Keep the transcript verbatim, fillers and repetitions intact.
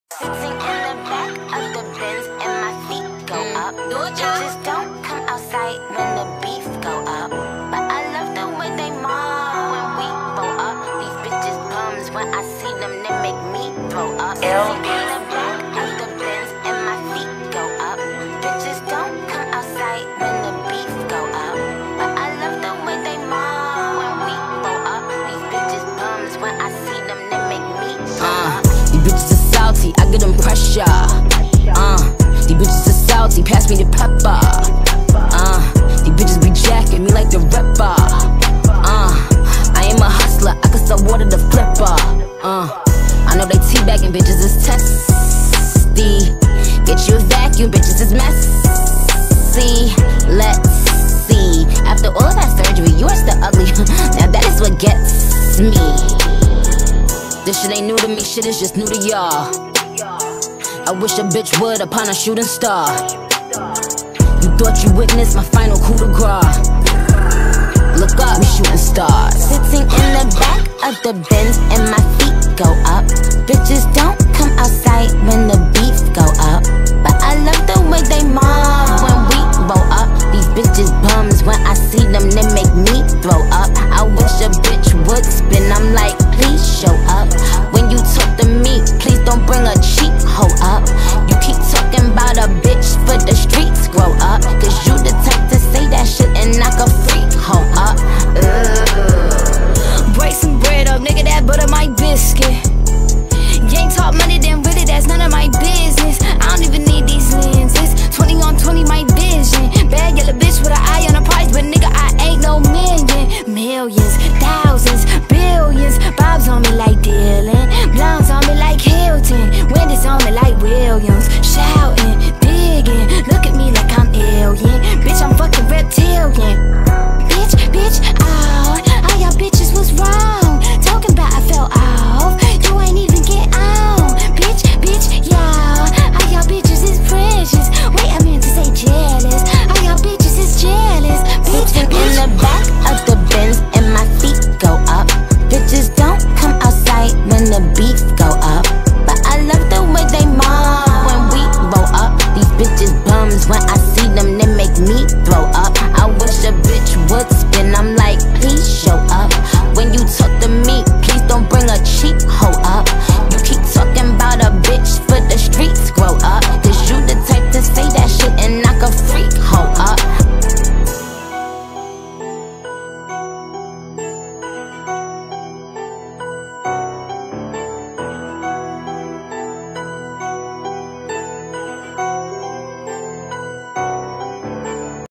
Sitting in the back of the Benz and my feet go up. Bitches don't come outside when the beef go up. But I love the way they mob when we blow up. These bitches bums, when I see them they make me throw up. Sitting in the back of the Benz and my feet go up. Bitches don't come outside when the beef go up. But I love the way they mob when we blow up. These bitches bums, when I see them they make me throw up. These bitches are salty, I get them pressure. Uh, these bitches are salty, pass me the pepper. Uh, these bitches be jacking me like the Ripper. Uh, I am a hustler, I can sell water to flipper. Uh, I know they teabagging, bitches is testy. Get you a vacuum, bitches is messy. Let's see, after all of that surgery, you are still ugly. Now that is what gets me. This shit ain't new to me, shit is just new to y'all. I wish a bitch would upon a shooting star. You thought you witnessed my final coup de grace. Look up, we shooting stars. Sitting in the back of the Benz and my feet go up. Bitches don't come outside when the beef go up.